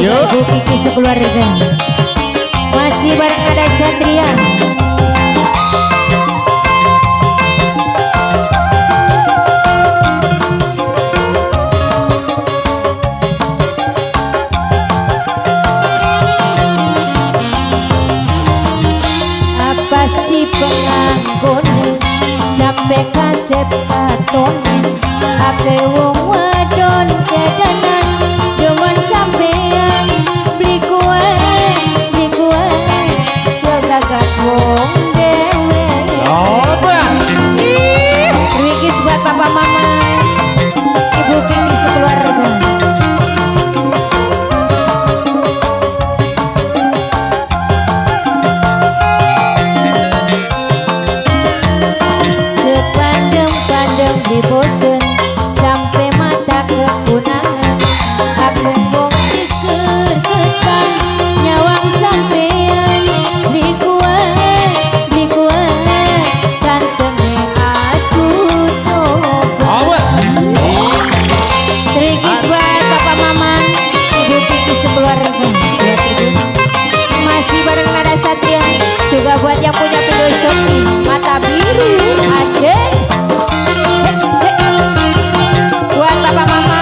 Ibu Kiki sekeluarga. Masih bareng ada Satria. Apa sih penganggun sampai kaset katonan ake wong wadon kedanan cuman sampean beli kue ya gagak wong dewe. Apa? Wikis buat papa mama Ibu Kiki sekeluarga. Sepandem-pandem di bosen sampai mata kepunangan. Aku wong pikir ketan nyawang sampean di kuat kantengnya aku tobat. Trigis buat papa mama Ibu Kiki sekeluarga. Masih bareng Nada Satria. Juga buat yang punya filosofi mata biru asyik. Buat papa mama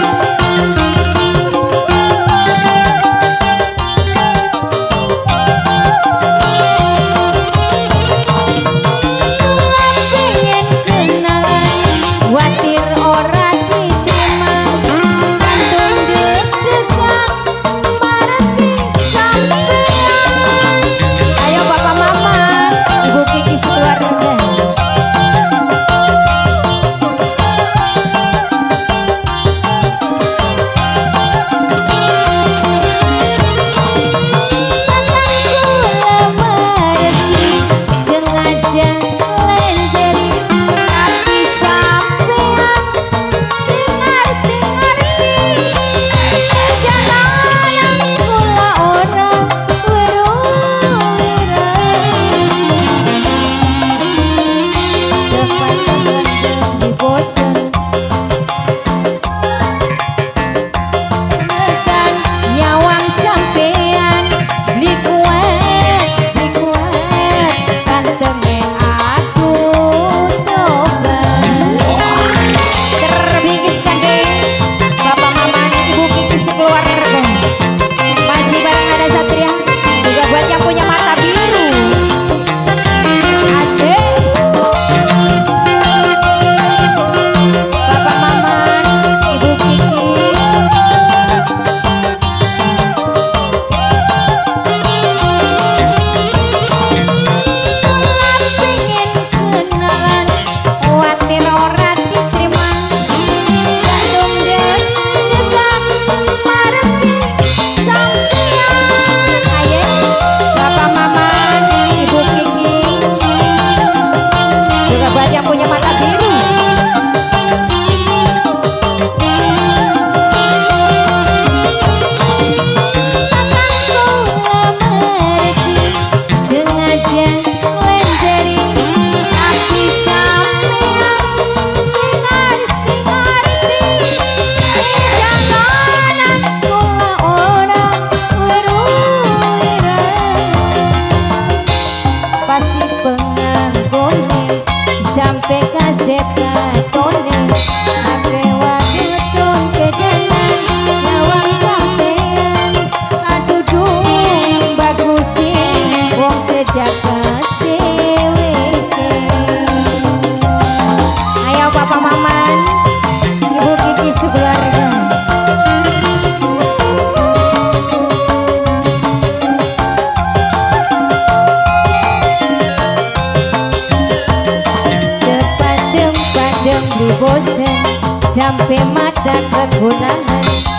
pengen kenalan watir ora diterima jantung deg-degan marasi sampean. Ayo papa mama Ibu Kiki sekeluarga. sampai kaset katone ake wadon kedanan nyawang sampean aduh dung bagusin wong sejagat deweke. Ayo papa maman Ibu Kiki sekeluarga. Di bosen sampai mata kegunaan